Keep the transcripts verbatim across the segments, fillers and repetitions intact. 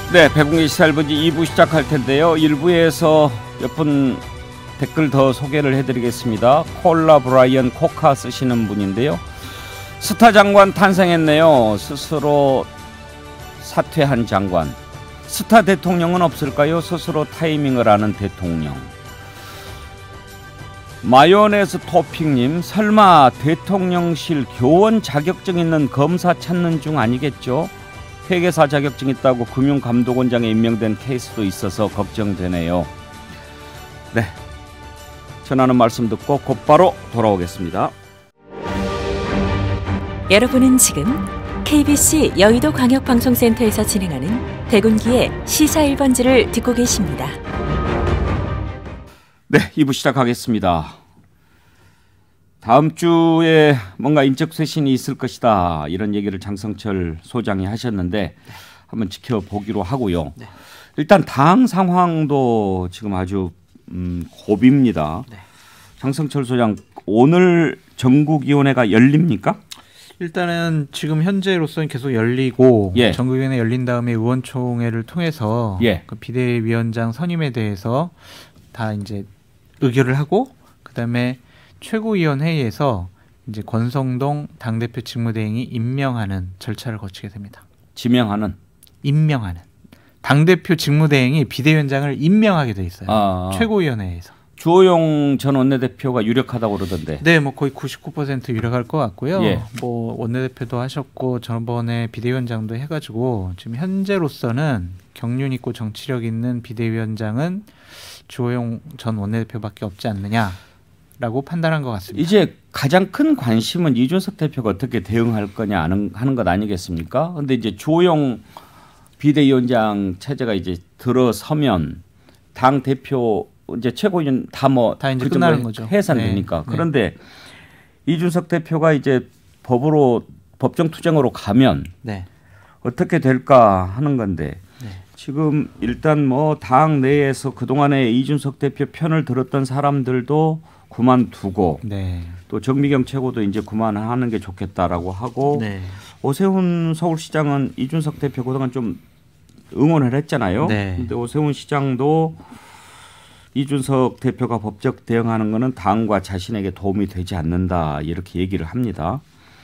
네, 백운기 시사일번지 이 부 시작할 텐데요. 일 부에서 몇 분 댓글 더 소개를 해드리겠습니다. 콜라 브라이언 코카 쓰시는 분인데요. 스타 장관 탄생했네요. 스스로 사퇴한 장관. 스타 대통령은 없을까요? 스스로 타이밍을 아는 대통령. 마요네즈 토핑님, 설마 대통령실 교원 자격증 있는 검사 찾는 중 아니겠죠? 회계사 자격증 있다고 금융감독원장에 임명된 케이스도 있어서 걱정되네요. 네, 전하는 말씀 듣고 곧바로 돌아오겠습니다. 여러분은 지금 케이비씨 여의도광역방송센터에서 진행하는 백운기의 시사 일 번지를 듣고 계십니다. 네, 이 부 시작하겠습니다. 다음 주에 뭔가 인적 쇄신이 있을 것이다, 이런 얘기를 장성철 소장이 하셨는데 한번 지켜보기로 하고요. 네. 일단 당 상황도 지금 아주 음, 고비입니다. 네. 장성철 소장, 오늘 전국위원회가 열립니까? 일단은 지금 현재로서는 계속 열리고, 예. 전국위원회 열린 다음에 의원총회를 통해서 예. 그 비대위원장 선임에 대해서 다 이제 의결을 하고, 그다음에 최고위원회의에서 이제 권성동 당대표 직무대행이 임명하는 절차를 거치게 됩니다. 지명하는? 임명하는. 당대표 직무대행이 비대위원장을 임명하게 돼 있어요. 아, 최고위원회에서. 주호영 전 원내대표가 유력하다고 그러던데. 네, 뭐 거의 구십구 퍼센트 유력할 것 같고요. 예. 뭐 원내대표도 하셨고 저번에 비대위원장도 해가지고 지금 현재로서는 경륜 있고 정치력 있는 비대위원장은 주호영 전 원내대표밖에 없지 않느냐라고 판단한 것 같습니다. 이제 가장 큰 관심은 이준석 대표가 어떻게 대응할 거냐 하는, 하는 것 아니겠습니까? 그런데 이제 주호영 비대위원장 체제가 이제 들어서면 당 대표 이제 최고위원 다 뭐 다 이제 끝나는 거죠. 해산되니까. 네. 그런데 네. 이준석 대표가 이제 법으로 법정 투쟁으로 가면 네. 어떻게 될까 하는 건데 네. 지금 일단 뭐 당 내에서 그동안에 이준석 대표 편을 들었던 사람들도 그만두고 네. 또 정미경 최고도 이제 그만하는 게 좋겠다라고 하고 네. 오세훈 서울시장은 이준석 대표 그동안 좀 응원을 했잖아요. 네. 근데 오세훈 시장도 이준석 대표가 법적 대응하는 것은 당과 자신에게 도움이 되지 않는다, 이렇게 얘기를 합니다.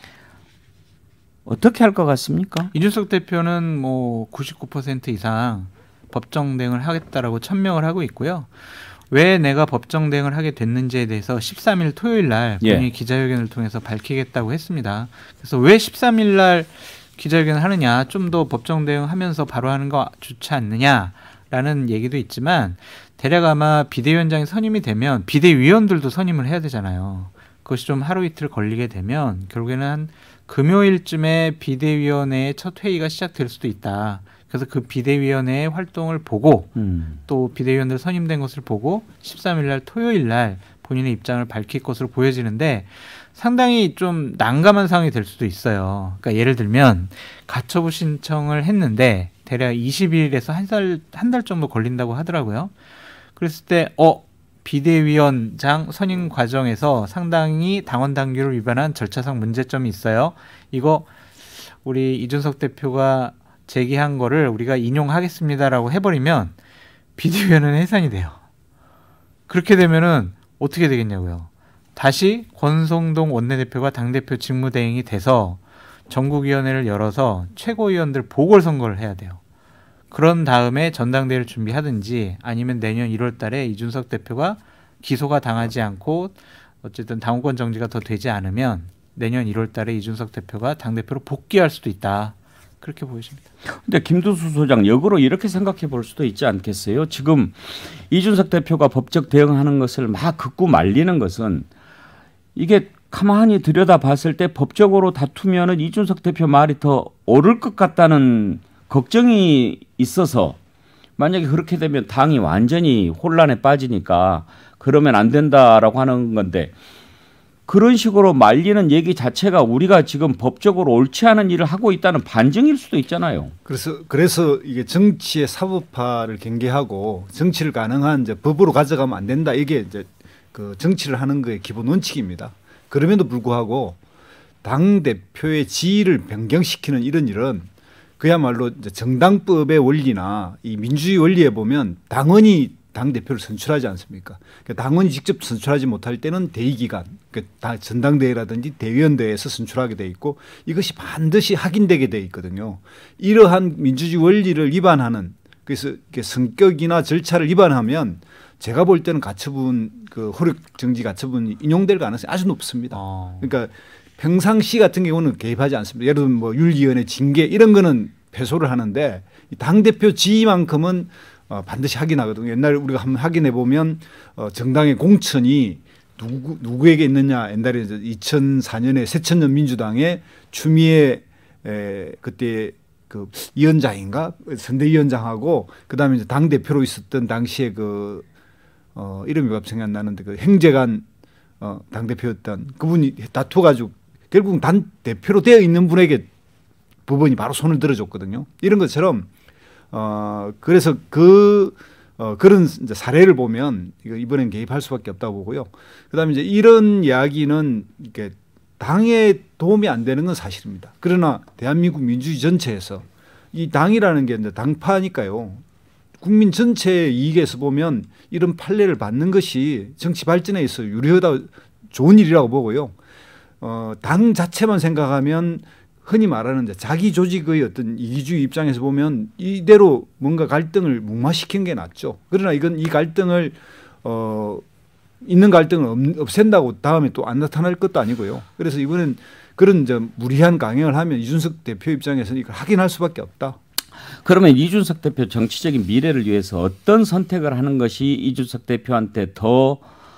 어떻게 할 것 같습니까? 이준석 대표는 뭐 구십구 퍼센트 이상 법정 대응을 하겠다라고 천명을 하고 있고요. 왜 내가 법정 대응을 하게 됐는지에 대해서 십삼 일 토요일 날 본인이 예. 기자회견을 통해서 밝히겠다고 했습니다. 그래서 왜 십삼 일 날 기자회견을 하느냐, 좀 더 법정 대응하면서 바로 하는 거 좋지 않느냐라는 얘기도 있지만, 대략 아마 비대위원장이 선임이 되면 비대위원들도 선임을 해야 되잖아요. 그것이 좀 하루 이틀 걸리게 되면 결국에는 한 금요일쯤에 비대위원회의 첫 회의가 시작될 수도 있다. 그래서 그 비대위원회의 활동을 보고 음. 또 비대위원들 선임된 것을 보고 십삼 일 날 토요일 날 본인의 입장을 밝힐 것으로 보여지는데, 상당히 좀 난감한 상황이 될 수도 있어요. 그러니까 예를 들면 가처분 신청을 했는데 대략 이십 일에서 한 달, 한 달 정도 걸린다고 하더라고요. 그랬을 때 어, 비대위원장 선임 과정에서 상당히 당원 당규를 위반한 절차상 문제점이 있어요. 이거 우리 이준석 대표가 제기한 거를 우리가 인용하겠습니다라고 해버리면 비대위원회는 해산이 돼요. 그렇게 되면은 어떻게 되겠냐고요. 다시 권성동 원내대표가 당대표 직무대행이 돼서 전국위원회를 열어서 최고위원들 보궐선거를 해야 돼요. 그런 다음에 전당대회를 준비하든지 아니면 내년 일월 달에 이준석 대표가 기소가 당하지 않고 어쨌든 당원권 정지가 더 되지 않으면 내년 일월 달에 이준석 대표가 당대표로 복귀할 수도 있다. 그렇게 보여집니다. 근데 김두수 소장, 역으로 이렇게 생각해 볼 수도 있지 않겠어요? 지금 이준석 대표가 법적 대응하는 것을 막 긋고 말리는 것은, 이게 가만히 들여다봤을 때 법적으로 다투면은 이준석 대표 말이 더 옳을 것 같다는 걱정이 있어서, 만약에 그렇게 되면 당이 완전히 혼란에 빠지니까 그러면 안 된다라고 하는 건데, 그런 식으로 말리는 얘기 자체가 우리가 지금 법적으로 옳지 않은 일을 하고 있다는 반증일 수도 있잖아요. 그래서 그래서 이게 정치의 사법화를 경계하고 정치를 가능한 이제 법으로 가져가면 안 된다. 이게 이제 그 정치를 하는 거의 기본 원칙입니다. 그럼에도 불구하고 당 대표의 지위를 변경시키는 이런 일은 그야말로 이제 정당법의 원리나 이 민주주의 원리에 보면 당원이 당 대표를 선출하지 않습니까? 그러니까 당원이 직접 선출하지 못할 때는 대의기관, 그러니까 전당대회라든지 대의원대회에서 선출하게 돼 있고 이것이 반드시 확인되게 돼 있거든요. 이러한 민주주의 원리를 위반하는 그래서 성격이나 절차를 위반하면 제가 볼 때는 가처분 그 효력 정지 가처분이 인용될 가능성이 아주 높습니다. 아. 그러니까 평상시 같은 경우는 개입하지 않습니다. 예를 들면 뭐 윤리위원회 징계 이런 거는 패소를 하는데 당 대표 지위만큼은 어, 반드시 확인하거든요. 옛날에 우리가 한번 확인해 보면 어, 정당의 공천이 누구 누구에게 있느냐. 옛날에 이제 이천사 년에 새천년 민주당의 추미애 에, 그때 그 위원장인가 선대위원장하고 그다음에 이제 당 대표로 있었던 당시에 그 어, 이름이 갑자기 생각 안 나는데 그 행제관 어, 당 대표였던 그분이 다투가지고 결국 당 대표로 되어 있는 분에게 법원이 바로 손을 들어줬거든요. 이런 것처럼. 어 그래서 그 어, 그런 이제 사례를 보면 이거 이번엔 개입할 수밖에 없다고 보고요. 그다음에 이제 이런 이야기는 이렇게 당에 도움이 안 되는 건 사실입니다. 그러나 대한민국 민주주의 전체에서 이 당이라는 게 이제 당파니까요. 국민 전체의 이익에서 보면 이런 판례를 받는 것이 정치 발전에 있어 유리하다 좋은 일이라고 보고요. 어, 당 자체만 생각하면. 흔히 말하는 자기 조직의 어떤 이기주의 입장에서 보면 이대로 뭔가 갈등을 무마시키는 게 낫죠. 그러나 이건 이 갈등을 어 있는 갈등을 없앤다고 다음에 또 안 나타날 것도 아니고요. 그래서 이번엔 그런 저 무리한 강행을 하면 이준석 대표 입장에서는 이걸 확인할 수밖에 없다. 그러면 이준석 대표 정치적인 미래를 위해서 어떤 선택을 하는 것이 이준석 대표한테 더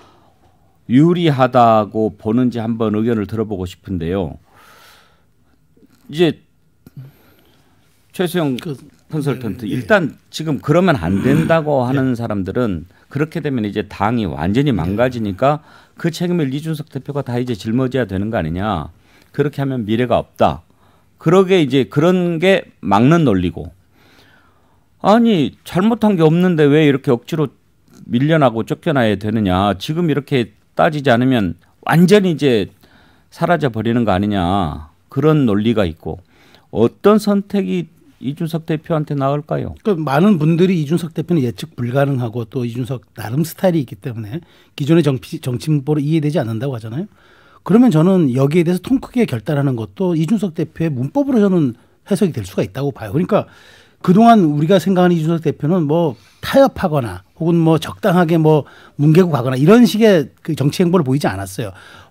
유리하다고 보는지 한번 의견을 들어보고 싶은데요. 이제 최수영 그, 컨설턴트 네, 네. 일단 지금 그러면 안 된다고 하는 네. 사람들은 그렇게 되면 이제 당이 완전히 망가지니까 그 책임을 이준석 대표가 다 이제 짊어져야 되는 거 아니냐. 그렇게 하면 미래가 없다. 그러게 이제 그런 게 막는 논리고. 아니 잘못한 게 없는데 왜 이렇게 억지로 밀려나고 쫓겨나야 되느냐. 지금 이렇게 따지지 않으면 완전히 이제 사라져 버리는 거 아니냐. 그런 논리가 있고 어떤 선택이 이준석 대표한테 나을까요? 그러니까 많은 분들이 이준석 대표는 예측 불가능하고 또 이준석 나름 스타일이 있기 때문에 기존의 정치, 정치 문법으로 이해되지 않는다고 하잖아요. 그러면 저는 여기에 대해서 통 크게 결단하는 것도 이준석 대표의 문법으로 저는 해석이 될 수가 있다고 봐요. 그러니까 그동안 우리가 생각하는 이준석 대표는 뭐 타협하거나 혹은 뭐 적당하게 뭐 뭉개고 가거나 이런 식의 그 정치 행보를 보이지 않았어요.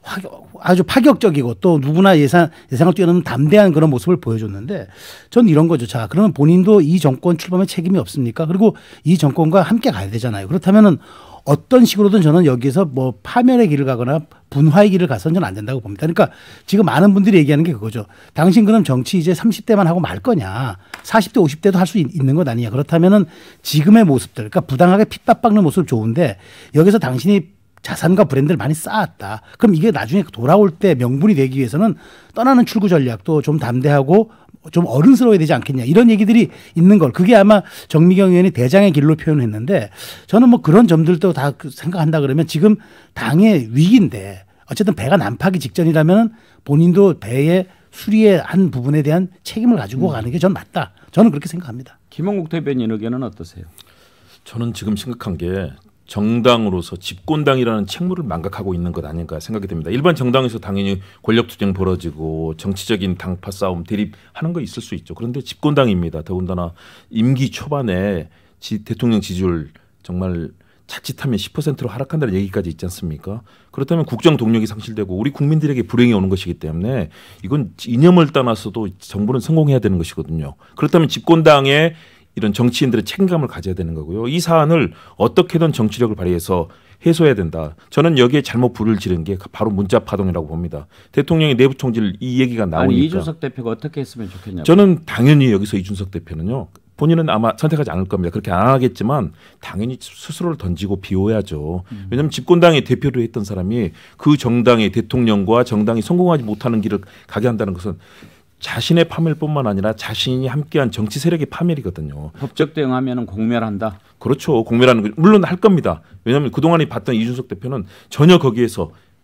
아주 파격적이고 또 누구나 예상, 예상을 뛰어넘는 담대한 그런 모습을 보여줬는데 전 이런 거죠. 자, 그러면 본인도 이 정권 출범에 책임이 없습니까? 그리고 이 정권과 함께 가야 되잖아요. 그렇다면은 어떤 식으로든 저는 여기서 뭐 파멸의 길을 가거나 분화의 길을 가서는 저는 안 된다고 봅니다. 그러니까 지금 많은 분들이 얘기하는 게 그거죠. 당신 그럼 정치 이제 삼십 대만 하고 말 거냐. 사십 대 오십 대도 할 수 있는 것 아니냐. 그렇다면은 지금의 모습들, 그러니까 부당하게 핍박받는 모습 좋은데 여기서 당신이 자산과 브랜드를 많이 쌓았다. 그럼 이게 나중에 돌아올 때 명분이 되기 위해서는 떠나는 출구 전략도 좀 담대하고 좀 어른스러워야 되지 않겠냐. 이런 얘기들이 있는 걸. 그게 아마 정미경 의원이 대장의 길로 표현했는데 저는 뭐 그런 점들도 다 생각한다 그러면 지금 당의 위기인데 어쨌든 배가 난파하기 직전이라면 본인도 배의 수리의 한 부분에 대한 책임을 가지고 가는 게 전 맞다. 저는 그렇게 생각합니다. 김원국 대변인 의견은 어떠세요? 저는 지금 심각한 게 정당으로서 집권당이라는 책무를 망각하고 있는 것 아닌가 생각이 됩니다. 일반 정당에서 당연히 권력투쟁 벌어지고 정치적인 당파 싸움 대립하는 거 있을 수 있죠. 그런데 집권당입니다. 더군다나 임기 초반에 지, 대통령 지지율 정말 자칫하면 십 퍼센트로 하락한다는 얘기까지 있지 않습니까? 그렇다면 국정 동력이 상실되고 우리 국민들에게 불행이 오는 것이기 때문에 이건 이념을 떠나서도 정부는 성공해야 되는 것이거든요. 그렇다면 집권당의 이런 정치인들의 책임감을 가져야 되는 거고요. 이 사안을 어떻게든 정치력을 발휘해서 해소해야 된다. 저는 여기에 잘못 불을 지른 게 바로 문자 파동이라고 봅니다. 대통령이 내부 총질 이 얘기가 나오니까. 아니 이준석 대표가 어떻게 했으면 좋겠냐고. 저는 당연히 여기서 이준석 대표는요. 본인은 아마 선택하지 않을 겁니다. 그렇게 안 하겠지만 당연히 스스로를 던지고 비워야죠. 음. 왜냐하면 집권당의 대표를 했던 사람이 그 정당의 대통령과 정당이 성공하지 못하는 길을 가게 한다는 것은 자신의 파멸뿐만 아니라 자신이 함께한 정치 세력의 파멸이거든요. 법적 대응하면 공멸한다. 그렇죠. 공멸하는 거 물론 할 겁니다. 왜냐하면 그동안에 봤던 이준석 대표는 전혀 거기에서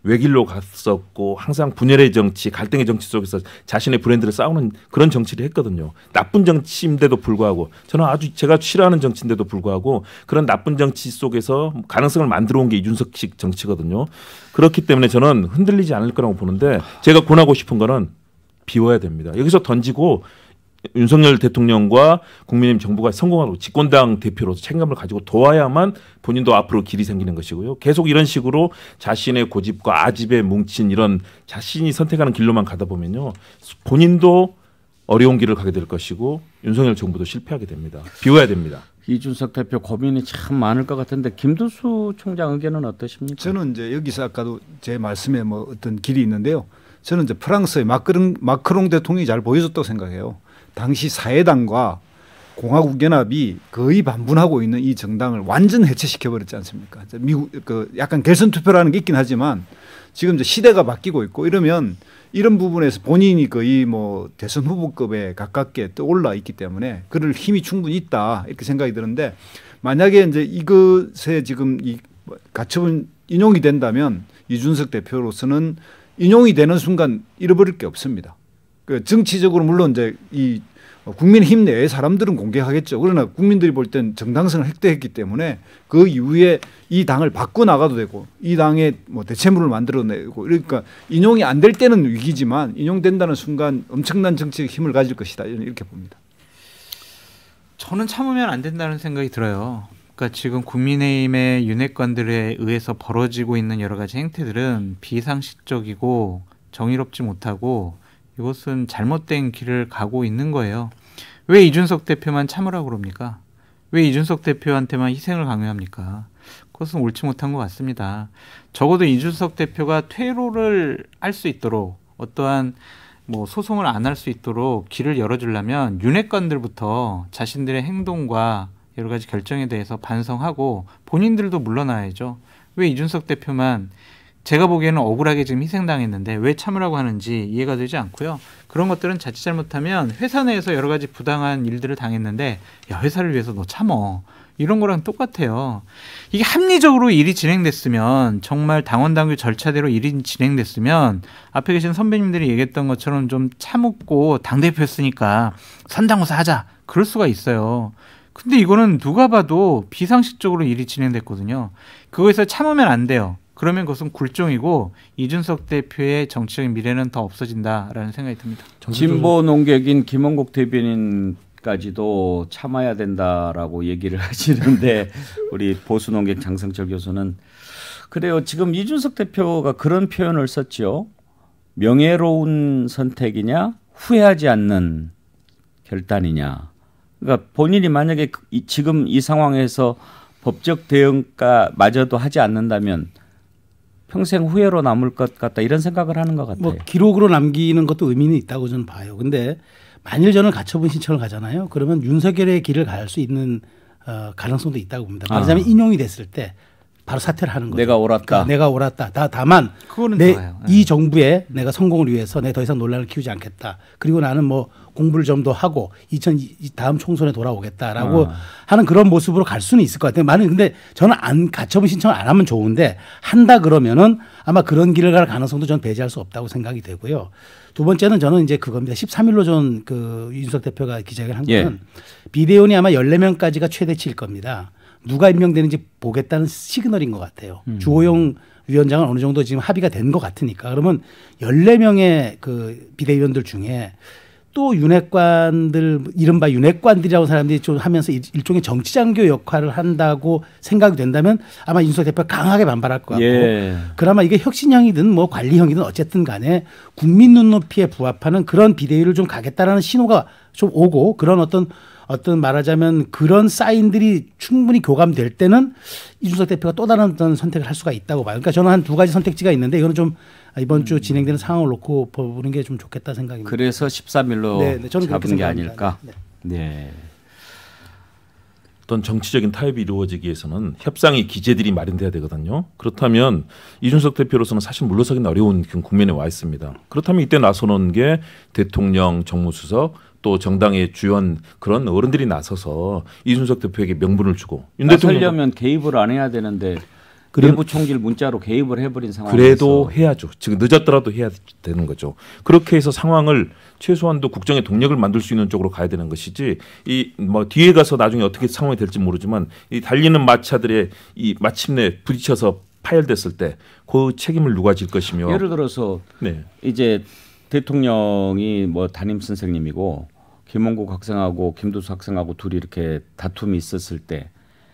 외길로 갔었고 항상 분열의 정치, 갈등의 정치 속에서 자신의 브랜드를 쌓는 그런 정치를 했거든요. 나쁜 정치인데도 불구하고 저는 아주 제가 싫어하는 정치인데도 불구하고 그런 나쁜 정치 속에서 가능성을 만들어 온 게 이준석식 정치거든요. 그렇기 때문에 저는 흔들리지 않을 거라고 보는데 제가 권하고 싶은 거는 비워야 됩니다. 여기서 던지고 윤석열 대통령과 국민의힘 정부가 성공하고 집권당 대표로서 책임감을 가지고 도와야만 본인도 앞으로 길이 생기는 것이고요. 계속 이런 식으로 자신의 고집과 아집에 뭉친 이런 자신이 선택하는 길로만 가다 보면요. 본인도 어려운 길을 가게 될 것이고 윤석열 정부도 실패하게 됩니다. 비워야 됩니다. 이준석 대표 고민이 참 많을 것 같은데 김두수 총장 의견은 어떠십니까? 저는 이제 여기서 아까도 제 말씀에 뭐 어떤 길이 있는데요. 저는 이제 프랑스의 마크롱, 마크롱 대통령이 잘 보여줬다고 생각해요. 당시 사회당과 공화국연합이 거의 반분하고 있는 이 정당을 완전 해체시켜버렸지 않습니까? 미국 그 약간 결선 투표라는 게 있긴 하지만 지금 이제 시대가 바뀌고 있고 이러면 이런 부분에서 본인이 거의 뭐 대선 후보급에 가깝게 또 올라 있기 때문에 그럴 힘이 충분히 있다 이렇게 생각이 드는데 만약에 이제 이것에 지금 이 가처분 인용이 된다면 이준석 대표로서는 인용이 되는 순간 잃어버릴 게 없습니다. 그 정치적으로 물론 이제 이 국민의힘 내의 사람들은 공격하겠죠. 그러나 국민들이 볼 땐 정당성을 획득했기 때문에 그 이후에 이 당을 바꿔 나가도 되고 이 당의 뭐 대체물을 만들어내고 그러니까 인용이 안 될 때는 위기지만 인용된다는 순간 엄청난 정치적 힘을 가질 것이다 이렇게 봅니다. 저는 참으면 안 된다는 생각이 들어요. 그러니까 지금 국민의힘의 윤핵관들에 의해서 벌어지고 있는 여러 가지 행태들은 비상식적이고 정의롭지 못하고 이것은 잘못된 길을 가고 있는 거예요. 왜 이준석 대표만 참으라고 그럽니까? 왜 이준석 대표한테만 희생을 강요합니까? 그것은 옳지 못한 것 같습니다. 적어도 이준석 대표가 퇴로를 할 수 있도록 어떠한 뭐 소송을 안 할 수 있도록 길을 열어주려면 윤핵관들부터 자신들의 행동과 여러 가지 결정에 대해서 반성하고 본인들도 물러나야죠. 왜 이준석 대표만 제가 보기에는 억울하게 지금 희생당했는데 왜 참으라고 하는지 이해가 되지 않고요. 그런 것들은 자칫 잘못하면 회사 내에서 여러 가지 부당한 일들을 당했는데 야 회사를 위해서 너 참어. 이런 거랑 똑같아요. 이게 합리적으로 일이 진행됐으면 정말 당원 당규 절차대로 일이 진행됐으면 앞에 계신 선배님들이 얘기했던 것처럼 좀 참고 당대표였으니까 선당우사 하자. 그럴 수가 있어요. 근데 이거는 누가 봐도 비상식적으로 일이 진행됐거든요. 그거에서 참으면 안 돼요. 그러면 그것은 굴종이고 이준석 대표의 정치적인 미래는 더 없어진다라는 생각이 듭니다. 진보 농객인 김원국 대변인까지도 참아야 된다라고 얘기를 하시는데 우리 보수 농객 장성철 교수는 그래요. 지금 이준석 대표가 그런 표현을 썼죠. 명예로운 선택이냐 후회하지 않는 결단이냐. 그러니까 본인이 만약에 지금 이 상황에서 법적 대응까마저도 하지 않는다면 평생 후회로 남을 것 같다 이런 생각을 하는 것 같아요. 뭐 기록으로 남기는 것도 의미는 있다고 저는 봐요. 근데 만일 저는 가처분 신청을 가잖아요. 그러면 윤석열의 길을 갈 수 있는 어, 가능성도 있다고 봅니다. 말하자면 아. 인용이 됐을 때 바로 사퇴를 하는 거죠. 내가 옳았다. 그러니까 내가 옳았다. 다, 다만 내, 네. 이 정부에 내가 성공을 위해서 내가 더 이상 논란을 키우지 않겠다. 그리고 나는 뭐 공부를 좀 더 하고 이천 다음 총선에 돌아오겠다라고 아. 하는 그런 모습으로 갈 수는 있을 것 같아요. 많은 근데 저는 안 가처분 신청을 안 하면 좋은데 한다 그러면은 아마 그런 길을 갈 가능성도 저는 배제할 수 없다고 생각이 되고요. 두 번째는 저는 이제 그겁니다. 십삼 일로 전 그 이준석 대표가 기자회견을 한 거는 예. 비대위원이 아마 열네 명까지가 최대치일 겁니다. 누가 임명되는지 보겠다는 시그널인 것 같아요. 음. 주호영 위원장은 어느 정도 지금 합의가 된 것 같으니까. 그러면 열네 명의 그 비대위원들 중에 또 윤핵관들, 이른바 윤핵관들이라고 사람들이 좀 하면서 일종의 정치장교 역할을 한다고 생각이 된다면 아마 이준석 대표가 강하게 반발할 것 같고 예. 그나마 이게 혁신형이든 뭐 관리형이든 어쨌든 간에 국민 눈높이에 부합하는 그런 비대위를 좀 가겠다라는 신호가 좀 오고 그런 어떤 어떤 말하자면 그런 사인들이 충분히 교감될 때는 이준석 대표가 또 다른 어떤 선택을 할 수가 있다고 봐요. 그러니까 저는 한 두 가지 선택지가 있는데 이거는 좀 이번 주 진행되는 상황을 놓고 보는 게 좀 좋겠다 생각입니다. 그래서 십삼 일로 네, 네, 저는 잡은 게 아닐까. 네. 네. 어떤 정치적인 타협이 이루어지기 위해서는 협상의 기제들이 마련돼야 되거든요. 그렇다면 이준석 대표로서는 사실 물러서기는 어려운 국면에 와 있습니다. 그렇다면 이때 나서는 게 대통령, 정무수석 또 정당의 주연 그런 어른들이 나서서 이준석 대표에게 명분을 주고 윤 대통령은 개입을 안 해야 되는데 내부 총질 문자로 개입을 해버린 상황에서 그래도 해야죠. 지금 늦었더라도 해야 되는 거죠. 그렇게 해서 상황을 최소한도 국정의 동력을 만들 수 있는 쪽으로 가야 되는 것이지 이 뭐 뒤에 가서 나중에 어떻게 상황이 될지 모르지만 이 달리는 마차들의 이 마침내 부딪혀서 파열됐을 때 그 책임을 누가 질 것이며 예를 들어서 네. 이제 대통령이 뭐 담임 선생님이고 김원국 학생하고 김두수 학생하고 둘이 이렇게 다툼이 있었을 때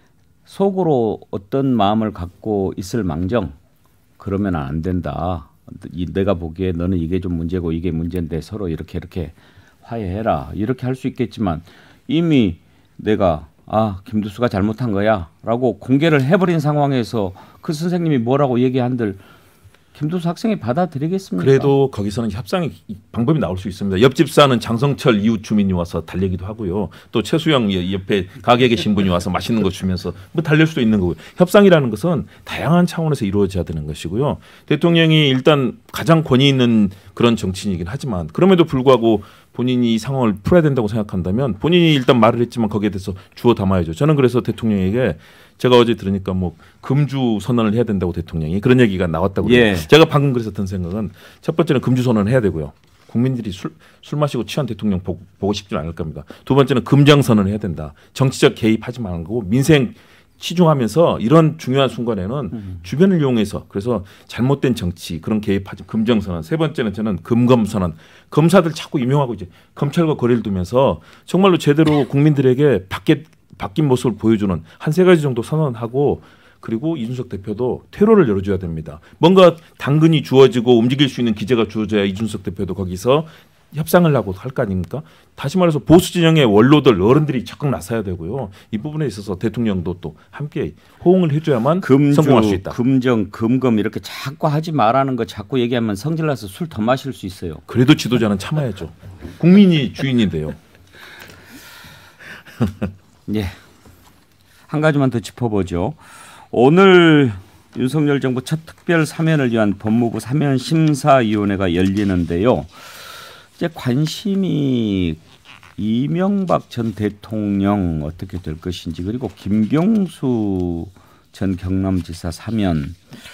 속으로 어떤 마음을 갖고 있을 망정 그러면 안 된다. 내가 보기에 너는 이게 좀 문제고 이게 문제인데 서로 이렇게 이렇게 화해해라. 이렇게 할 수 있겠지만 이미 내가 아 김두수가 잘못한 거야 라고 공개를 해버린 상황에서 그 선생님이 뭐라고 얘기한들 김두수 학생이 받아들이겠습니까? 그래도 거기서는 협상의 방법이 나올 수 있습니다. 옆집 사는 장성철 이웃 주민이 와서 달래기도 하고요. 또 최수영 옆에 가게에 계신 분이 와서 맛있는 거 주면서 뭐 달랠 수도 있는 거고요. 협상이라는 것은 다양한 차원에서 이루어져야 되는 것이고요. 대통령이 일단 가장 권위 있는 그런 정치인이긴 하지만 그럼에도 불구하고 본인이 이 상황을 풀어야 된다고 생각한다면 본인이 일단 말을 했지만 거기에 대해서 주워 담아야죠. 저는 그래서 대통령에게 제가 어제 들으니까 뭐 금주 선언을 해야 된다고 대통령이 그런 얘기가 나왔다고 그래요. 예. 제가 방금 그래서 든 생각은 첫 번째는 금주 선언을 해야 되고요. 국민들이 술, 술 마시고 취한 대통령 보고, 보고 싶지는 않을 겁니다. 두 번째는 금장 선언을 해야 된다. 정치적 개입하지 말고 민생 치중하면서 이런 중요한 순간에는 음. 주변을 이용해서 그래서 잘못된 정치 그런 개입하지 금정 선언. 세 번째는 저는 금검 선언. 검사들 자꾸 임용하고 이제 검찰과 거리를 두면서 정말로 제대로 국민들에게 밖에 바뀐 모습을 보여주는 한 세 가지 정도 선언하고 그리고 이준석 대표도 퇴로를 열어줘야 됩니다. 뭔가 당근이 주어지고 움직일 수 있는 기제가 주어져야 이준석 대표도 거기서 협상을 하고 할 거 아닙니까? 다시 말해서 보수 진영의 원로들 어른들이 적극 나서야 되고요. 이 부분에 있어서 대통령도 또 함께 호응을 해줘야만 금주, 성공할 수 있다. 금정, 금검 이렇게 자꾸 하지 말라는 거 자꾸 얘기하면 성질나서 술 더 마실 수 있어요. 그래도 지도자는 참아야죠. 국민이 주인인데요. 예, 한 가지만 더 짚어보죠. 오늘 윤석열 정부 첫 특별 사면을 위한 법무부 사면 심사위원회가 열리는데요. 이제 관심이 이명박 전 대통령 어떻게 될 것인지 그리고 김경수 전 경남지사 사면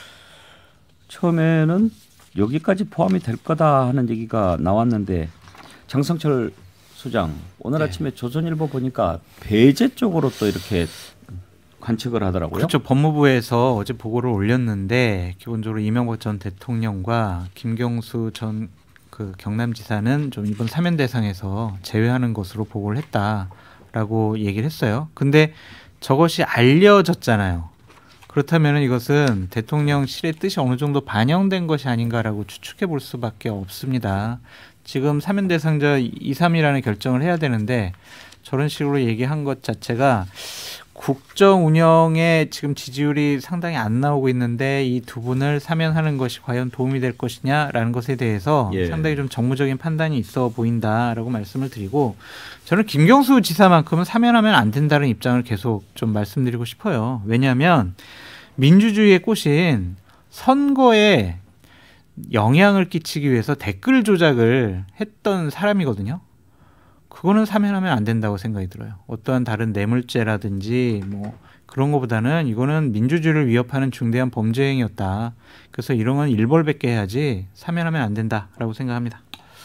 처음에는 여기까지 포함이 될 거다 하는 얘기가 나왔는데 장성철 소장 오늘 네. 아침에 조선일보 보니까 배제 쪽으로 또 이렇게 관측을 하더라고요. 그렇죠. 법무부에서 어제 보고를 올렸는데 기본적으로 이명박 전 대통령과 김경수 전 그 경남지사는 좀 이번 사면 대상에서 제외하는 것으로 보고를 했다라고 얘기를 했어요. 근데 저것이 알려졌잖아요. 그렇다면 이것은 대통령실의 뜻이 어느 정도 반영된 것이 아닌가라고 추측해 볼 수밖에 없습니다. 지금 사면 대상자 이, 삼이라는 결정을 해야 되는데 저런 식으로 얘기한 것 자체가 국정 운영에 지금 지지율이 상당히 안 나오고 있는데 이 두 분을 사면하는 것이 과연 도움이 될 것이냐라는 것에 대해서 예. 상당히 좀 정무적인 판단이 있어 보인다라고 말씀을 드리고 저는 김경수 지사만큼은 사면하면 안 된다는 입장을 계속 좀 말씀드리고 싶어요. 왜냐하면 민주주의의 꽃인 선거에 영향을 끼치기 위해서 댓글 조작을 했던 사람이거든요. 그거는 사면하면 안 된다고 생각이 들어요. 어떠한 다른 뇌물죄라든지 뭐 그런 것보다는 이거는 민주주의를 위협하는 중대한 범죄 행위였다. 그래서 이런 건 일벌백계 해야지 사면하면 안 된다라고 생각합니다.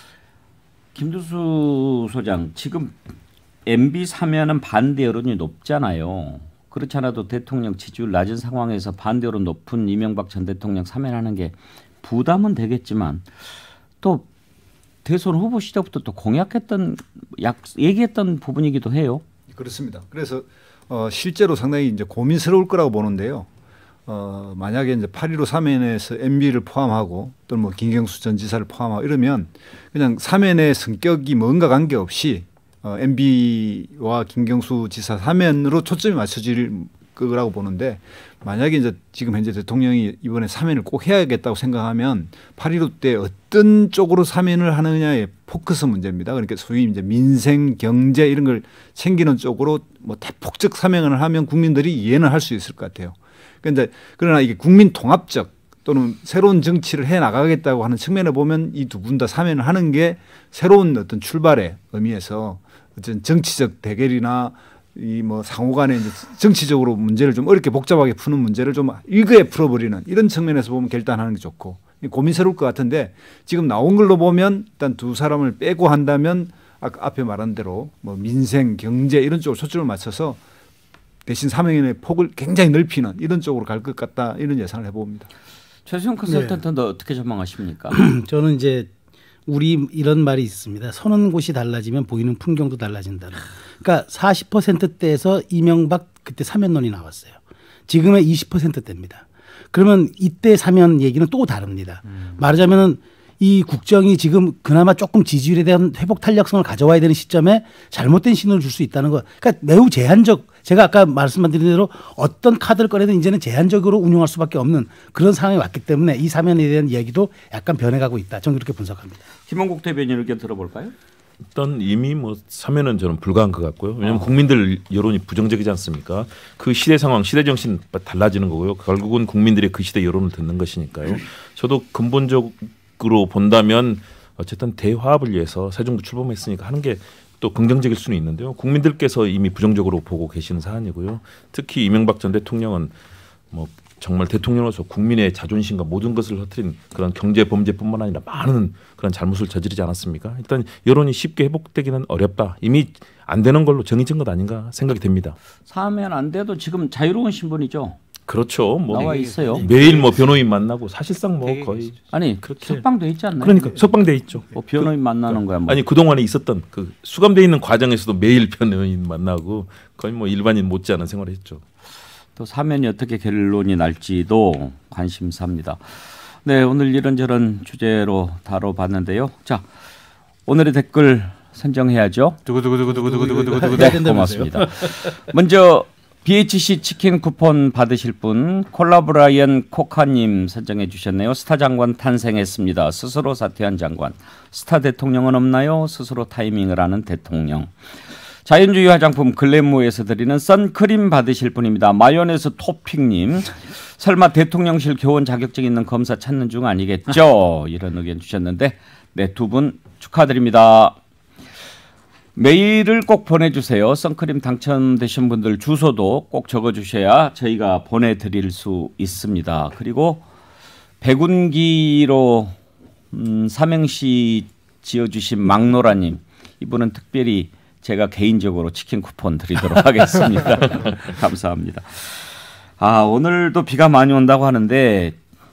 김두수 소장, 지금 엠비 사면은 반대 여론이 높잖아요. 그렇지 않아도 대통령 지지율 낮은 상황에서 반대 여론 높은 이명박 전 대통령 사면하는 게 부담은 되겠지만 또 대선 후보 시절부터 또 공약했던 약 얘기했던 부분이기도 해요. 그렇습니다. 그래서 어, 실제로 상당히 이제 고민스러울 거라고 보는데요. 어, 만약에 이제 팔 일오 사면에서 엠비를 포함하고 또는 뭐 김경수 전 지사를 포함하고 이러면 그냥 사면의 성격이 뭔가 관계없이 어, 엠비와 김경수 지사 사면으로 초점이 맞춰질 거라고 보는데 만약에 이제 지금 현재 대통령이 이번에 사면을 꼭 해야겠다고 생각하면 팔 일오 때 어떤 쪽으로 사면을 하느냐의 포커스 문제입니다. 그러니까 소위 이제 민생, 경제 이런 걸 챙기는 쪽으로 뭐 대폭적 사면을 하면 국민들이 이해는 할 수 있을 것 같아요. 그런데 그러나 이게 국민 통합적 또는 새로운 정치를 해 나가겠다고 하는 측면에 보면 이 두 분 다 사면을 하는 게 새로운 어떤 출발의 의미에서 어떤 정치적 대결이나 이 뭐 상호간에 이제 정치적으로 문제를 좀 어렵게 복잡하게 푸는 문제를 좀 일거에 풀어버리는 이런 측면에서 보면 결단하는 게 좋고 고민스러울 것 같은데 지금 나온 걸로 보면 일단 두 사람을 빼고 한다면 아까 앞에 말한 대로 뭐 민생, 경제 이런 쪽으로 초점을 맞춰서 대신 사명인의 폭을 굉장히 넓히는 이런 쪽으로 갈 것 같다 이런 예상을 해봅니다. 최수영 컨설턴트는 네. 어떻게 전망하십니까? 저는 이제 우리 이런 말이 있습니다. 서는 곳이 달라지면 보이는 풍경도 달라진다. 그러니까 사십 퍼센트대에서 이명박 그때 사면론이 나왔어요. 지금의 이십 퍼센트대입니다. 그러면 이때 사면 얘기는 또 다릅니다. 음. 말하자면은 이 국정이 지금 그나마 조금 지지율에 대한 회복 탄력성을 가져와야 되는 시점에 잘못된 신호를 줄 수 있다는 거. 그러니까 매우 제한적. 제가 아까 말씀드린 대로 어떤 카드를 꺼내도 이제는 제한적으로 운용할 수밖에 없는 그런 상황이 왔기 때문에 이 사면에 대한 이야기도 약간 변해가고 있다. 저는 그렇게 분석합니다. 김원국 대변인 의견 들어볼까요? 일단 이미 뭐 사면은 저는 불가한 것 같고요. 왜냐하면 어. 국민들 여론이 부정적이지 않습니까? 그 시대 상황, 시대 정신 달라지는 거고요. 결국은 국민들이 그 시대 여론을 듣는 것이니까요. 저도 근본적으로 본다면 어쨌든 대화합을 위해서 새 정부 출범했으니까 하는 게 또 긍정적일 수는 있는데요. 국민들께서 이미 부정적으로 보고 계시는 사안이고요. 특히 이명박 전 대통령은 뭐 정말 대통령으로서 국민의 자존심과 모든 것을 흐트린 그런 경제 범죄뿐만 아니라 많은 그런 잘못을 저지르지 않았습니까? 일단 여론이 쉽게 회복되기는 어렵다. 이미 안 되는 걸로 정해진 것 아닌가 생각이 됩니다. 사면 안 돼도 지금 자유로운 신분이죠. 그렇죠. 뭐 나와 있어요. 매일 뭐 변호인 만나고 사실상 뭐 거의 아니 그렇게 석방돼 있지 않나요? 그러니까 석방돼 있죠. 뭐 변호인 그, 만나는 거야. 뭐. 아니 그 동안에 있었던 그 수감돼 있는 과정에서도 매일 변호인 만나고 거의 뭐 일반인 못지않은 생활을 했죠. 또 사면이 어떻게 결론이 날지도 관심사입니다. 네, 오늘 이런저런 주제로 다뤄봤는데요. 자, 오늘의 댓글 선정해야죠. 두구두구두구두구두구두구두구. 네, 고맙습니다. 먼저 비에이치씨 치킨 쿠폰 받으실 분 콜라브라이언 코카님 선정해 주셨네요. 스타 장관 탄생했습니다. 스스로 사퇴한 장관. 스타 대통령은 없나요? 스스로 타이밍을 하는 대통령. 자연주의 화장품 글래모에서 드리는 선크림 받으실 분입니다. 마요네즈 토핑님. 설마 대통령실 교원 자격증 있는 검사 찾는 중 아니겠죠? 이런 의견 주셨는데 네, 두 분 축하드립니다. 메일을 꼭 보내주세요. 선크림 당첨되신 분들 주소도 꼭 적어주셔야 저희가 보내드릴 수 있습니다. 그리고 백운기로 음, 삼행시 지어주신 막노라님. 이분은 특별히 제가 개인적으로 치킨 쿠폰 드리도록 하겠습니다. 감사합니다. 아, 오늘도 비가 많이 온다고 하는데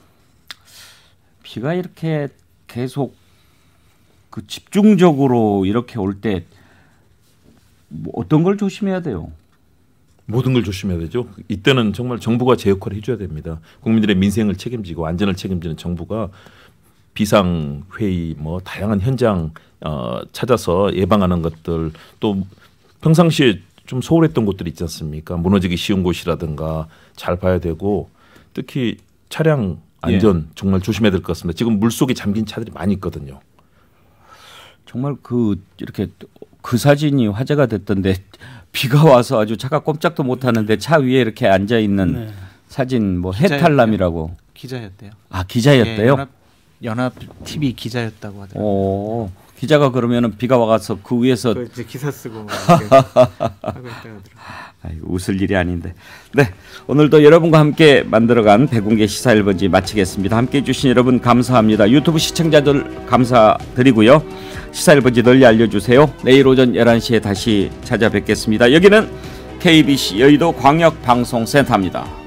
비가 이렇게 계속 그 집중적으로 이렇게 올 때 뭐 어떤 걸 조심해야 돼요? 모든 걸 조심해야 되죠. 이때는 정말 정부가 제 역할을 해줘야 됩니다. 국민들의 민생을 책임지고 안전을 책임지는 정부가 비상회의, 뭐 다양한 현장 어, 찾아서 예방하는 것들, 또 평상시에 좀 소홀했던 곳들이 있지 않습니까? 무너지기 쉬운 곳이라든가 잘 봐야 되고, 특히 차량 안전 예. 정말 조심해야 될 것 같습니다. 지금 물속에 잠긴 차들이 많이 있거든요. 정말 그 이렇게 그 사진이 화제가 됐던데 비가 와서 아주 차가 꼼짝도 못하는데 차 위에 이렇게 앉아 있는 네. 사진 뭐 해탈남이라고. 기자였대요. 아 기자였대요? 예, 연합, 연합 티비 기자였다고 하더라고요. 오, 기자가 그러면은 비가 와서 그 위에서 그 이제 기사 쓰고 하고 있다고 하더라고요. 웃을 일이 아닌데. 네, 오늘도 여러분과 함께 만들어간 백운계 시사 일 번지 마치겠습니다. 함께해 주신 여러분 감사합니다. 유튜브 시청자들 감사드리고요. 시사 일 번지 널리 알려주세요. 내일 오전 열한 시에 다시 찾아뵙겠습니다. 여기는 케이비씨 여의도 광역방송센터입니다.